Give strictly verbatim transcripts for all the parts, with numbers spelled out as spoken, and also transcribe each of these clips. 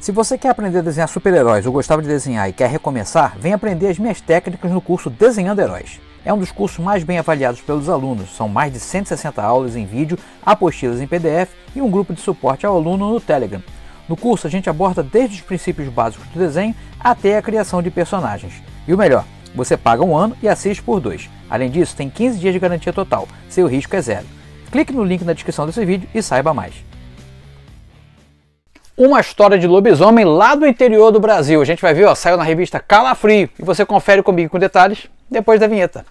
Se você quer aprender a desenhar super-heróis ou gostava de desenhar e quer recomeçar, vem aprender as minhas técnicas no curso Desenhando Heróis. É um dos cursos mais bem avaliados pelos alunos, são mais de cento e sessenta aulas em vídeo, apostilas em P D F e um grupo de suporte ao aluno no Telegram. No curso a gente aborda desde os princípios básicos do desenho até a criação de personagens. E o melhor, você paga um ano e assiste por dois. Além disso, tem quinze dias de garantia total, seu risco é zero. Clique no link na descrição desse vídeo e saiba mais. Uma história de lobisomem lá do interior do Brasil. A gente vai ver, ó, saiu na revista Calafrio. E você confere comigo com detalhes depois da vinheta.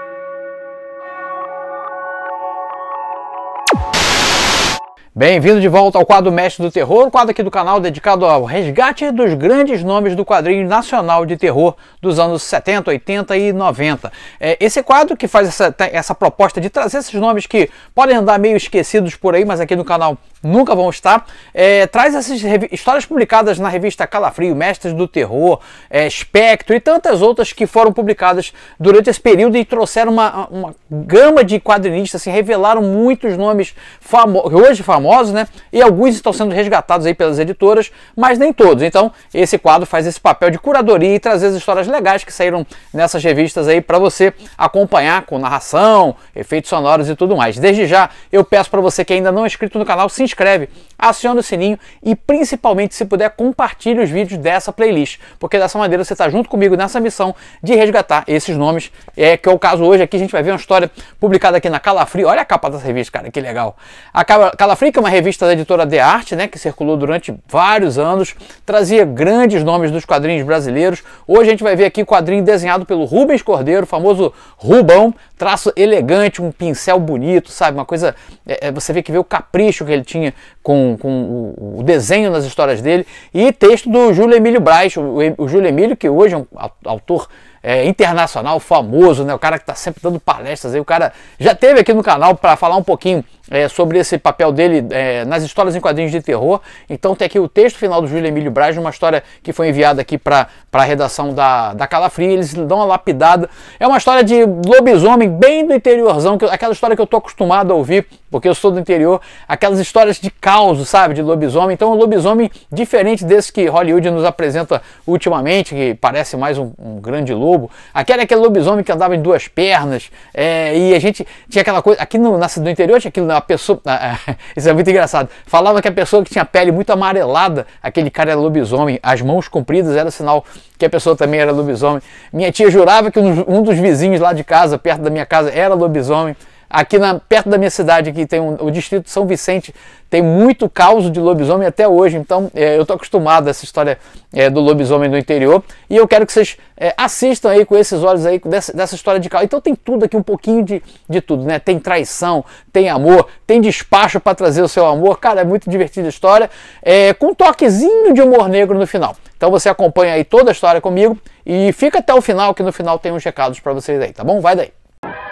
Bem-vindo de volta ao quadro Mestre do Terror, o quadro aqui do canal dedicado ao resgate dos grandes nomes do quadrinho nacional de terror dos anos setenta, oitenta e noventa. É, esse quadro que faz essa, essa proposta de trazer esses nomes que podem andar meio esquecidos por aí, mas aqui no canal nunca vão estar, é, traz essas histórias publicadas na revista Calafrio, Mestres do Terror, é, Espectro e tantas outras que foram publicadas durante esse período e trouxeram uma, uma gama de quadrinistas, assim, revelaram muitos nomes famo hoje famosos, né? E alguns estão sendo resgatados aí pelas editoras, mas nem todos. Então, esse quadro faz esse papel de curadoria e trazer as histórias legais que saíram nessas revistas aí para você acompanhar com narração, efeitos sonoros e tudo mais. Desde já, eu peço para você que ainda não é inscrito no canal, se inscreve, aciona o sininho e principalmente, se puder, compartilhe os vídeos dessa playlist, porque dessa maneira você está junto comigo nessa missão de resgatar esses nomes, é, que é o caso hoje aqui. A gente vai ver uma história publicada aqui na Calafrio. Olha a capa dessa revista, cara, que legal. A Calafrio, que é uma revista da editora De Arte, né, que circulou durante vários anos, trazia grandes nomes dos quadrinhos brasileiros. Hoje a gente vai ver aqui o quadrinho desenhado pelo Rubens Cordeiro, o famoso Rubão, traço elegante, um pincel bonito, sabe, uma coisa, é, você vê que vê o capricho que ele tinha com, com o, o desenho nas histórias dele, e texto do Júlio Emílio Braz, o, o Júlio Emílio, que hoje é um autor É, internacional, famoso, né? O cara que está sempre dando palestras aí. O cara já esteve aqui no canal para falar um pouquinho é, sobre esse papel dele é, nas histórias em quadrinhos de terror. Então tem aqui o texto final do Júlio Emílio Braz, uma história que foi enviada aqui para a redação da, da Calafrio. Eles dão uma lapidada. É uma história de lobisomem bem do interiorzão, que, aquela história que eu tô acostumado a ouvir, porque eu sou do interior, aquelas histórias de caos, sabe, de lobisomem. Então um lobisomem diferente desse que Hollywood nos apresenta ultimamente, que parece mais um, um grande lobo. Aquele, aquele lobisomem que andava em duas pernas, é, e a gente tinha aquela coisa, aqui no, no interior tinha aquilo, a pessoa, isso é muito engraçado, falava que a pessoa que tinha pele muito amarelada, aquele cara era lobisomem, as mãos compridas era sinal que a pessoa também era lobisomem. Minha tia jurava que um, um dos vizinhos lá de casa, perto da minha casa, era lobisomem. Aqui na, perto da minha cidade, que tem um, o distrito de São Vicente, tem muito caos de lobisomem até hoje. Então é, eu estou acostumado a essa história é, do lobisomem do interior, e eu quero que vocês é, assistam aí com esses olhos aí dessa, dessa história de caos. Então tem tudo aqui, um pouquinho de, de tudo, né? Tem traição, tem amor, tem despacho para trazer o seu amor. Cara, é muito divertida a história, é, com um toquezinho de humor negro no final. Então você acompanha aí toda a história comigo e fica até o final, que no final tem uns recados para vocês aí, tá bom? Vai daí.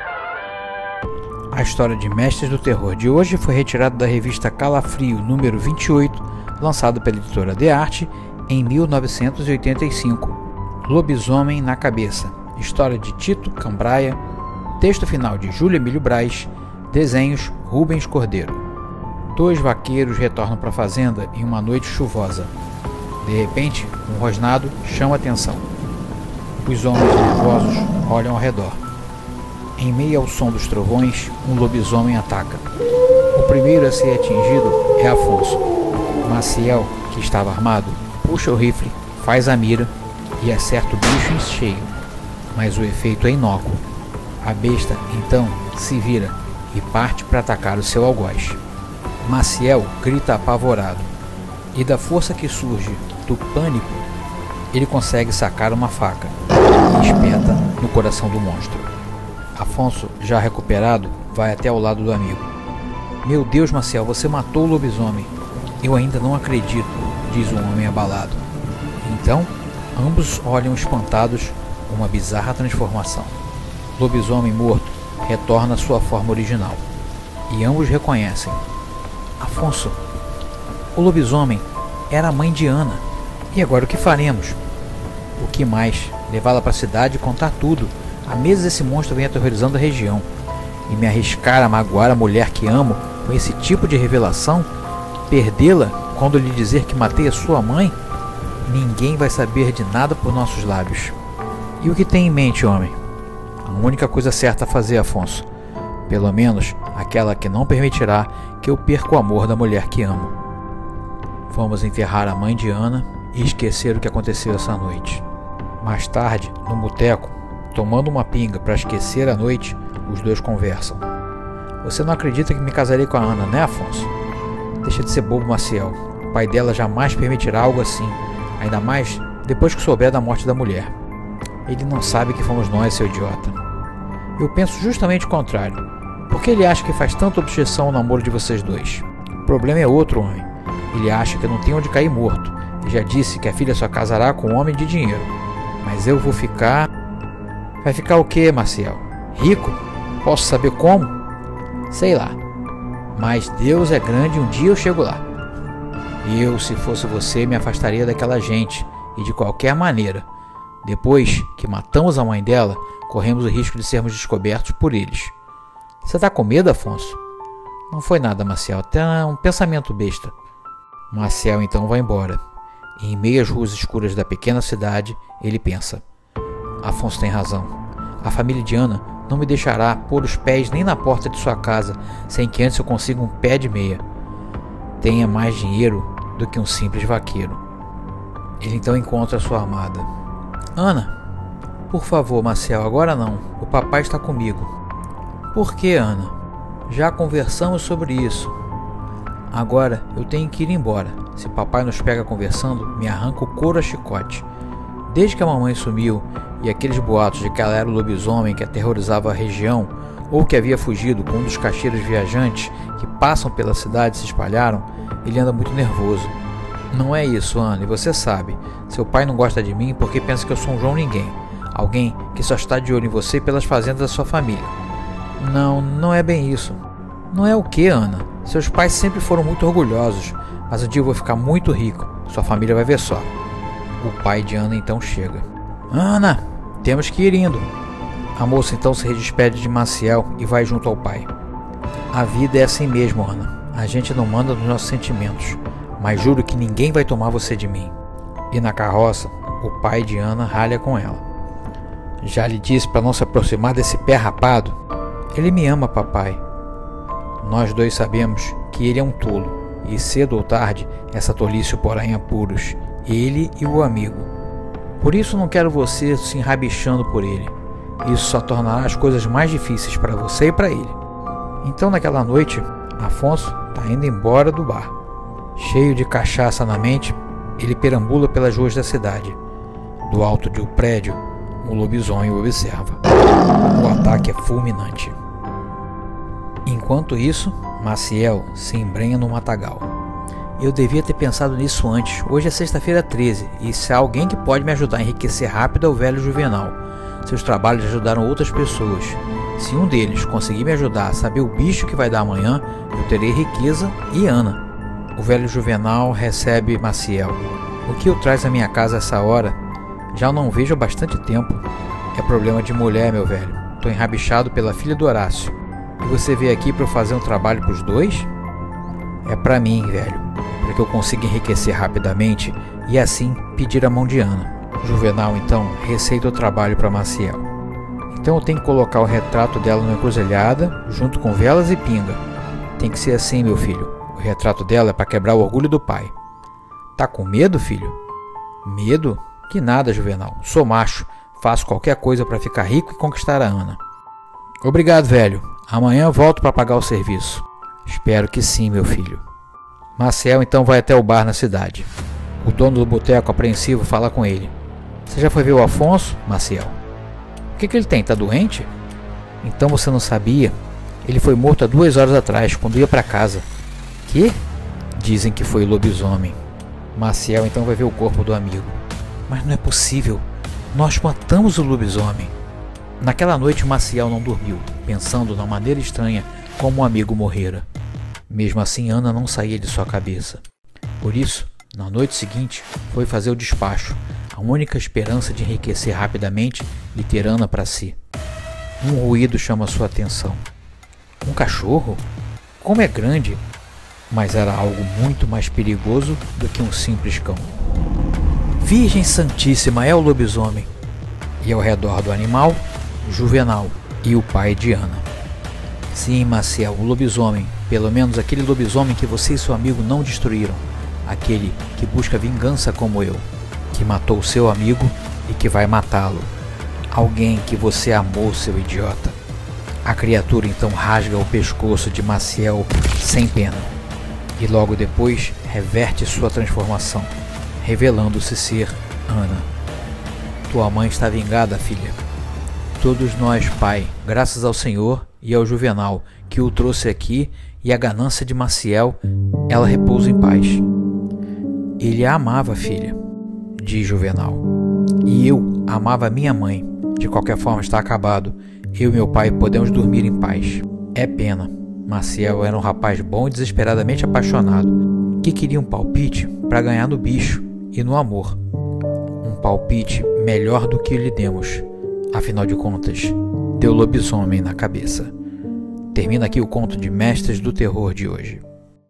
A história de Mestres do Terror de hoje foi retirada da revista Calafrio, número vinte e oito, lançado pela editora De Arte em mil novecentos e oitenta e cinco. Lobisomem na Cabeça, história de Tito Cambraia, texto final de Júlio Emílio Braz, desenhos Rubens Cordeiro. Dois vaqueiros retornam para a fazenda em uma noite chuvosa. De repente, um rosnado chama a atenção. Os homens nervosos olham ao redor. Em meio ao som dos trovões, um lobisomem ataca. O primeiro a ser atingido é Afonso. Maciel, que estava armado, puxa o rifle, faz a mira e acerta o bicho em cheio. Mas o efeito é inócuo. A besta, então, se vira e parte para atacar o seu algoz. Maciel grita apavorado. E da força que surge do pânico, ele consegue sacar uma faca e espeta no coração do monstro. Afonso, já recuperado, vai até ao lado do amigo. Meu Deus, Maciel, você matou o lobisomem. Eu ainda não acredito, diz o homem abalado. Então, ambos olham espantados uma bizarra transformação. Lobisomem morto retorna à sua forma original. E ambos reconhecem. Afonso, o lobisomem era a mãe de Ana. E agora o que faremos? O que mais? Levá-la para a cidade e contar tudo. Há meses esse monstro vem aterrorizando a região. E me arriscar a magoar a mulher que amo com esse tipo de revelação? Perdê-la quando lhe dizer que matei a sua mãe? ninguém vai saber de nada por nossos lábios. E o que tem em mente, homem? A única coisa certa a fazer, Afonso. Pelo menos aquela que não permitirá que eu perca o amor da mulher que amo. Vamos enterrar a mãe de Ana e esquecer o que aconteceu essa noite. Mais tarde, no boteco, tomando uma pinga para esquecer a noite, os dois conversam. Você não acredita que me casarei com a Ana, né, Afonso? Deixa de ser bobo, Maciel. O pai dela jamais permitirá algo assim, ainda mais depois que souber da morte da mulher. Ele não sabe que fomos nós, seu idiota. Eu penso justamente o contrário. Por que ele acha que faz tanta objeção ao namoro de vocês dois? O problema é outro, homem. Ele acha que eu não tenho onde cair morto. E já disse que a filha só casará com um homem de dinheiro. Mas eu vou ficar... Vai ficar o quê, Maciel? Rico? Posso saber como? Sei lá. Mas Deus é grande e um dia eu chego lá. Eu, se fosse você, me afastaria daquela gente. E de qualquer maneira. Depois que matamos a mãe dela, corremos o risco de sermos descobertos por eles. Você tá com medo, Afonso? Não foi nada, Maciel. Até um pensamento besta. Maciel então vai embora. E em meio às ruas escuras da pequena cidade, ele pensa. Afonso tem razão. A família de Ana não me deixará pôr os pés nem na porta de sua casa sem que antes eu consiga um pé de meia. Tenha mais dinheiro do que um simples vaqueiro. Ele então encontra sua amada. Ana, por favor, Maciel, agora não. O papai está comigo. Por que, Ana? Já conversamos sobre isso. Agora eu tenho que ir embora. Se papai nos pega conversando, me arranca o couro a chicote. Desde que a mamãe sumiu e aqueles boatos de que ela era o lobisomem que aterrorizava a região, ou que havia fugido com um dos caixeiros viajantes que passam pela cidade se espalharam, ele anda muito nervoso. Não é isso, Ana, e você sabe. Seu pai não gosta de mim porque pensa que eu sou um João Ninguém. Alguém que só está de olho em você pelas fazendas da sua família. Não, não é bem isso. Não é o que, Ana? Seus pais sempre foram muito orgulhosos, mas um dia eu vou ficar muito rico. Sua família vai ver só. O pai de Ana então chega. Ana, temos que ir indo. A moça então se despede de Maciel e vai junto ao pai. A vida é assim mesmo, Ana. A gente não manda nos nossos sentimentos, mas juro que ninguém vai tomar você de mim. E na carroça, o pai de Ana ralha com ela. Já lhe disse para não se aproximar desse pé rapado? Ele me ama, papai. Nós dois sabemos que ele é um tolo, e cedo ou tarde essa tolice o porá em apuros, ele e o amigo. Por isso não quero você se enrabichando por ele. Isso só tornará as coisas mais difíceis para você e para ele. Então naquela noite, Afonso está indo embora do bar. Cheio de cachaça na mente, ele perambula pelas ruas da cidade. Do alto de um prédio, o lobisomem o observa. O ataque é fulminante. Enquanto isso, Maciel se embrenha no matagal. Eu devia ter pensado nisso antes. Hoje é sexta-feira treze e se há alguém que pode me ajudar a enriquecer rápido é o velho Juvenal. Seus trabalhos ajudaram outras pessoas. Se um deles conseguir me ajudar a saber o bicho que vai dar amanhã, eu terei riqueza e Ana. O velho Juvenal recebe Maciel. O que o traz à minha casa a essa hora? Já não vejo há bastante tempo. É problema de mulher, meu velho. Tô enrabixado pela filha do Horácio. E você veio aqui para eu fazer um trabalho pros dois? É para mim, velho. Para que eu consiga enriquecer rapidamente e assim pedir a mão de Ana. Juvenal, então, receita o trabalho para Maciel. Então eu tenho que colocar o retrato dela numa encruzilhada, junto com velas e pinga. Tem que ser assim, meu filho. O retrato dela é para quebrar o orgulho do pai. Tá com medo, filho? Medo? Que nada, Juvenal. Sou macho. Faço qualquer coisa para ficar rico e conquistar a Ana. Obrigado, velho. Amanhã volto para pagar o serviço. Espero que sim, meu filho. Maciel então vai até o bar na cidade. O dono do boteco, apreensivo, fala com ele. Você já foi ver o Afonso, Maciel? O que, que ele tem? Tá doente? Então você não sabia? Ele foi morto há duas horas atrás, quando ia para casa. Que? Dizem que foi lobisomem. Maciel então vai ver o corpo do amigo. Mas não é possível. Nós matamos o lobisomem. Naquela noite Maciel não dormiu, pensando na maneira estranha como o amigo morrera. Mesmo assim, Ana não saía de sua cabeça. Por isso, na noite seguinte, foi fazer o despacho, a única esperança de enriquecer rapidamente e ter Ana para si. Um ruído chama sua atenção. Um cachorro? Como é grande! Mas era algo muito mais perigoso do que um simples cão. Virgem Santíssima é o lobisomem. E ao redor do animal, Juvenal e o pai de Ana. Sim, Maciel, o lobisomem, pelo menos aquele lobisomem que você e seu amigo não destruíram. Aquele que busca vingança como eu, que matou seu amigo e que vai matá-lo. Alguém que você amou, seu idiota. A criatura então rasga o pescoço de Maciel sem pena. E logo depois reverte sua transformação, revelando-se ser Ana. Tua mãe está vingada, filha. Todos nós, pai, graças ao Senhor e ao Juvenal, que o trouxe aqui, e a ganância de Maciel, ela repousa em paz. Ele a amava, filha, diz Juvenal. E eu amava minha mãe. De qualquer forma está acabado. Eu e meu pai podemos dormir em paz. É pena. Maciel era um rapaz bom e desesperadamente apaixonado, que queria um palpite para ganhar no bicho e no amor. Um palpite melhor do que lhe demos. Afinal de contas, deu lobisomem na cabeça. Termina aqui o conto de Mestres do Terror de hoje.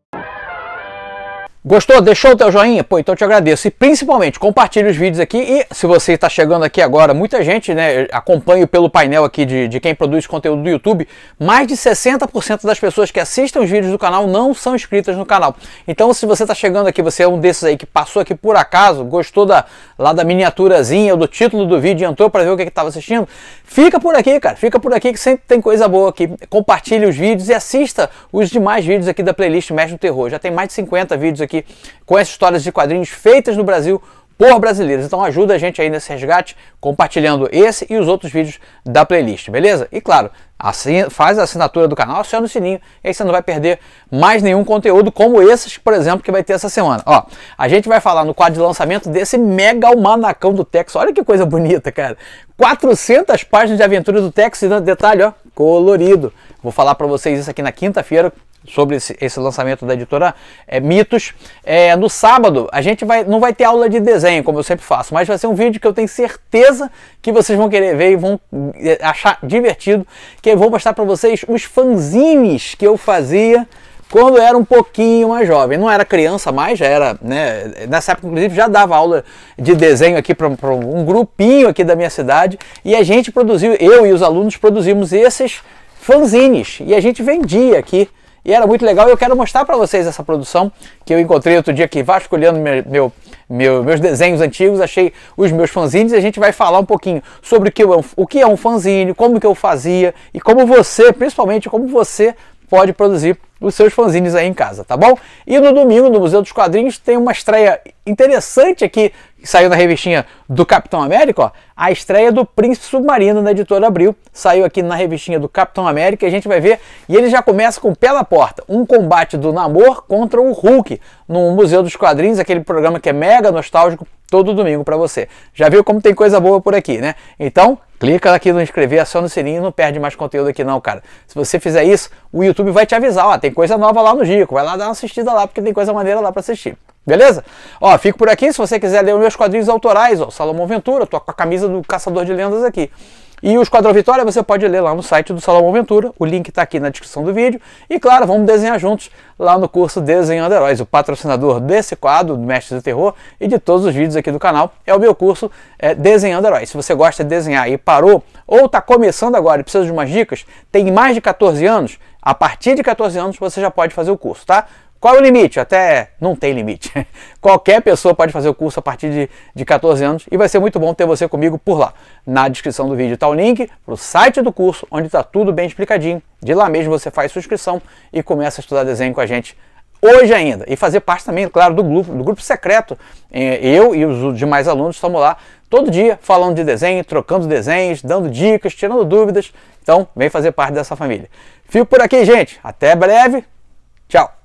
Gostou? Deixou o teu joinha? Pô, então eu te agradeço. E principalmente, compartilhe os vídeos aqui. E se você está chegando aqui agora, muita gente, né, acompanho pelo painel aqui de, de quem produz conteúdo do YouTube, mais de sessenta por cento das pessoas que assistem os vídeos do canal não são inscritas no canal. Então, se você está chegando aqui, você é um desses aí que passou aqui por acaso, gostou da, lá da miniaturazinha ou do título do vídeo e entrou para ver o que estava assistindo, fica por aqui, cara. Fica por aqui que sempre tem coisa boa aqui. Compartilhe os vídeos e assista os demais vídeos aqui da playlist Mestre do Terror. Já tem mais de cinquenta vídeos aqui com essas histórias de quadrinhos feitas no Brasil por brasileiros. Então ajuda a gente aí nesse resgate, compartilhando esse e os outros vídeos da playlist, beleza? E claro, assim, faz a assinatura do canal, aciona o sininho, e aí você não vai perder mais nenhum conteúdo como esses, por exemplo, que vai ter essa semana. Ó, a gente vai falar no quadro de lançamento desse mega almanacão do Tex. Olha que coisa bonita, cara. quatrocentas páginas de aventuras do Tex, e detalhe, ó, colorido. Vou falar para vocês isso aqui na quinta-feira, sobre esse, esse lançamento da editora é, Mitos. É, no sábado a gente vai, não vai ter aula de desenho, como eu sempre faço, mas vai ser um vídeo que eu tenho certeza que vocês vão querer ver e vão achar divertido, que eu vou mostrar para vocês os fanzines que eu fazia quando eu era um pouquinho mais jovem. Não era criança mais, já era, né, nessa época inclusive já dava aula de desenho aqui para um grupinho aqui da minha cidade, e a gente produziu, eu e os alunos produzimos esses fanzines, e a gente vendia aqui. E era muito legal, e eu quero mostrar para vocês essa produção que eu encontrei outro dia aqui, vasculhando meu, meu, meu, meus desenhos antigos, achei os meus fanzines, e a gente vai falar um pouquinho sobre o que, eu, o que é um fanzine, como que eu fazia, e como você, principalmente, como você pode produzir os seus fanzines aí em casa, tá bom? E no domingo, no Museu dos Quadrinhos, tem uma estreia interessante aqui, que saiu na revistinha do Capitão América, ó, a estreia do Príncipe Submarino na editora Abril, saiu aqui na revistinha do Capitão América, e a gente vai ver, e ele já começa com o pé na porta, um combate do Namor contra o Hulk, no Museu dos Quadrinhos, aquele programa que é mega nostálgico, todo domingo para você. Já viu como tem coisa boa por aqui, né? Então, clica aqui no inscrever, aciona o sininho e não perde mais conteúdo aqui não, cara. Se você fizer isso, o YouTube vai te avisar, ó, tem coisa nova lá no Gico, vai lá dar uma assistida lá, porque tem coisa maneira lá para assistir. Beleza? Ó, fico por aqui, se você quiser ler os meus quadrinhos autorais, ó, Salomão Ventura, tô com a camisa do Caçador de Lendas aqui. E o Esquadrão Vitória você pode ler lá no site do Salomão Ventura, o link está aqui na descrição do vídeo. E claro, vamos desenhar juntos lá no curso Desenhando Heróis. O patrocinador desse quadro, do Mestres do Terror, e de todos os vídeos aqui do canal, é o meu curso é, Desenhando Heróis. Se você gosta de desenhar e parou, ou está começando agora e precisa de umas dicas, tem mais de quatorze anos, a partir de quatorze anos você já pode fazer o curso, tá? Qual é o limite? Até não tem limite. Qualquer pessoa pode fazer o curso a partir de, de quatorze anos, e vai ser muito bom ter você comigo por lá. Na descrição do vídeo está o link para o site do curso, onde está tudo bem explicadinho. De lá mesmo você faz sua inscrição e começa a estudar desenho com a gente hoje ainda. E fazer parte também, claro, do grupo, do grupo secreto. Eu e os demais alunos estamos lá todo dia falando de desenho, trocando desenhos, dando dicas, tirando dúvidas. Então, vem fazer parte dessa família. Fico por aqui, gente. Até breve. Tchau.